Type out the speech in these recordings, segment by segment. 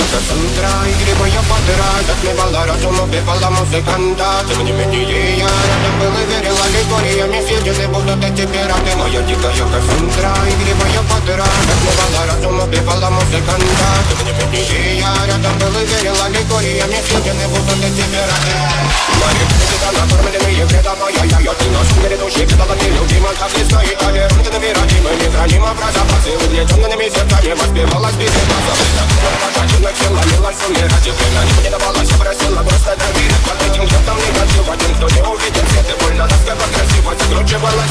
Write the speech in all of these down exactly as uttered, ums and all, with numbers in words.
Кассандра, игривая подра, затмевала разум, убивала музыканта. Тем не менее я рядом был и верила легориями съедены будут эти пираты. Моя дикая Кассандра, игривая подра, затмевала разум, убивала музыканта. Тем не менее я рядом был и верила легориями съедены будут эти пираты. Мои птицы накормленные вредом, ай-яй-яй, ты наш грядущий предала нелюбима, как лесной толерантно невыразимый, нехранимо про запасы, угнетенными сердцами воспевалась беседа. Пожатина села, милась умирать, и время не давалась, просила просто доверить. Под этим где-то негатив, один, кто не увидит свет, и больно тоскова красиво закручивалась.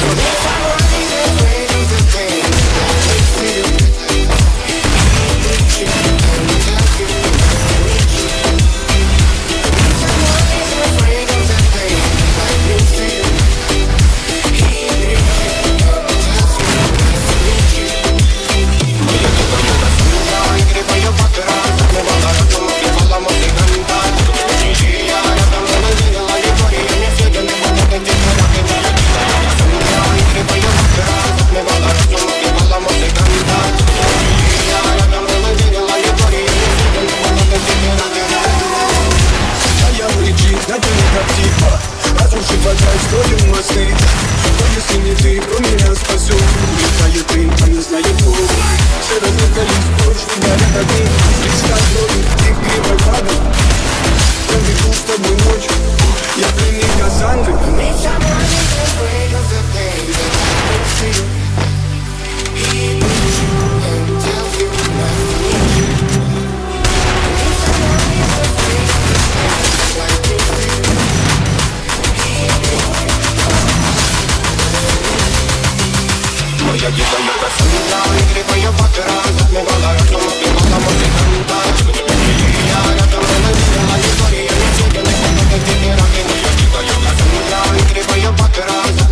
Разрушив опять, строим мосты. Но если не ты, кто меня спасет? Летает дым, а не знает Бог. Все разлетались прочь, не дарят огни. Близко крови, игривой падал. Проведу с тобой ночь, я пленник Кассандры. Моя дикая Кассандра, игривая подра, затмевала разум, убивала музыканта. Тем не менее я рядом была верила историями съедены будут эти пираты. Моя дикая Кассандра, игривая подра,